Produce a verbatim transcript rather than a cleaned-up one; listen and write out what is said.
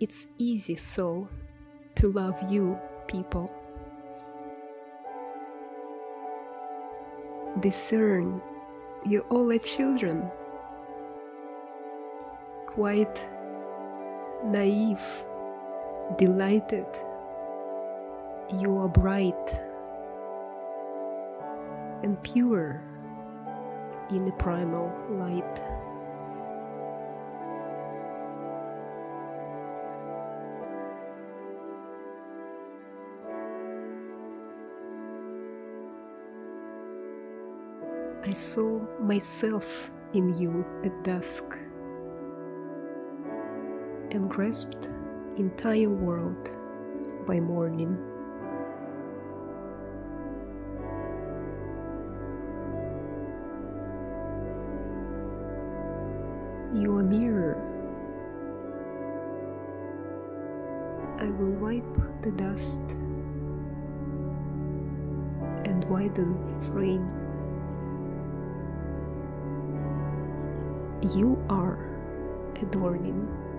It's easy so to love you, people. Discern, you all are children, quite naive, delighted. You are bright and pure in the primal light. I saw myself in you at dusk and grasped entire world by morning. You are mirror. I will wipe the dust and widen frame. You are adorning.